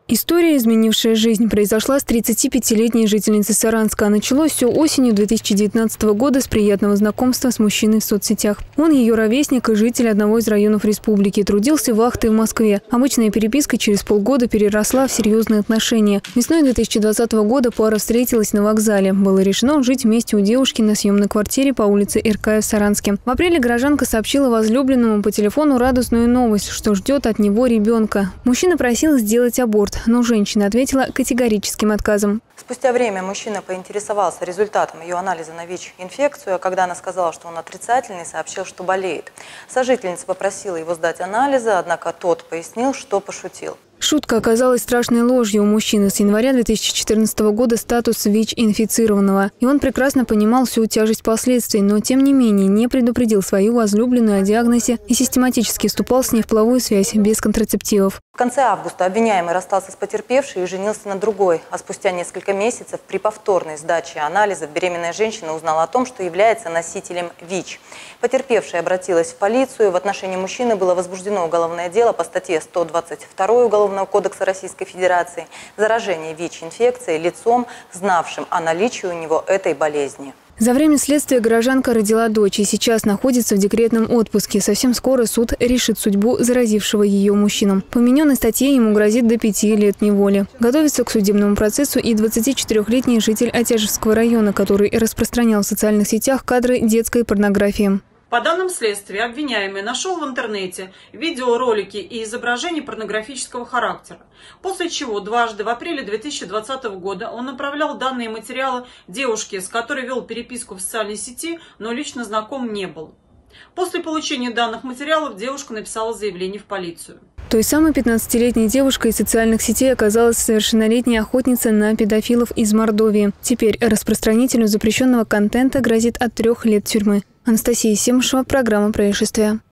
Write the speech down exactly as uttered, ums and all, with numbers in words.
История, изменившая жизнь, произошла с тридцатипятилетней жительницей Саранска. А началось все осенью две тысячи девятнадцатого года с приятного знакомства с мужчиной в соцсетях. Он ее ровесник и житель одного из районов республики. Трудился вахтой в Москве. Обычная переписка через полгода переросла в серьезные отношения. Весной две тысячи двадцатого года пара встретилась на вокзале. Было решено жить вместе у девушки на съемной квартире по улице Иркая в Саранске. В апреле горожанка сообщила возлюбленному по телефону радостную новость, что ждет от него ребенка. Мужчина просил сделать аборт, но женщина ответила категорическим отказом. Спустя время мужчина поинтересовался результатом ее анализа на ВИЧ-инфекцию. Когда она сказала, что он отрицательный, сообщил, что болеет. Сожительница попросила его сдать анализы, однако тот пояснил, что пошутил. Шутка оказалась страшной ложью. У мужчины с января две тысячи четырнадцатого года статус ВИЧ-инфицированного. И он прекрасно понимал всю тяжесть последствий, но тем не менее не предупредил свою возлюбленную о диагнозе и систематически вступал с ней в половую связь без контрацептивов. В конце августа обвиняемый расстался с потерпевшей и женился на другой. А спустя несколько месяцев при повторной сдаче анализов беременная женщина узнала о том, что является носителем ВИЧ. Потерпевшая обратилась в полицию. В отношении мужчины было возбуждено уголовное дело по статье сто двадцать два Уголовного кодекса Российской Федерации «Заражение ВИЧ-инфекцией лицом, знавшим о наличии у него этой болезни». За время следствия горожанка родила дочь и сейчас находится в декретном отпуске. Совсем скоро суд решит судьбу заразившего ее мужчину. По вмененной статье ему грозит до пяти лет неволи. Готовится к судебному процессу и двадцатичетырёхлетний житель Отяжевского района, который распространял в социальных сетях кадры детской порнографии. По данным следствия, обвиняемый нашел в интернете видеоролики и изображения порнографического характера, после чего дважды в апреле две тысячи двадцатого года он направлял данные материалы девушке, с которой вел переписку в социальной сети, но лично знаком не был. После получения данных материалов девушка написала заявление в полицию. Той самой пятнадцатилетней девушкой из социальных сетей оказалась совершеннолетняя охотница на педофилов из Мордовии. Теперь распространителю запрещенного контента грозит от трех лет тюрьмы. Анастасия Семушева, программа «Происшествия».